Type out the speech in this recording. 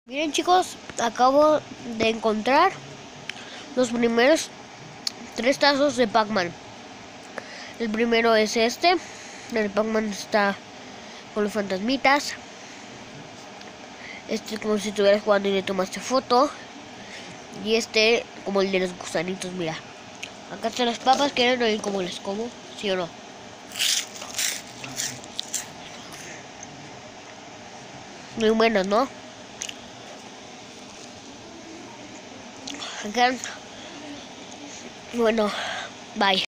Miren chicos, acabo de encontrar los primeros 3 tazos de Pac-Man. El primero es este. El Pac-Man está con los fantasmitas. Este es como si estuvieras jugando y le tomaste foto. Y este como el de los gusanitos, mira. Acá están las papas, ¿quieren oír cómo les como? ¿Sí o no? Muy buenas, ¿no? Acá. Bueno, bye.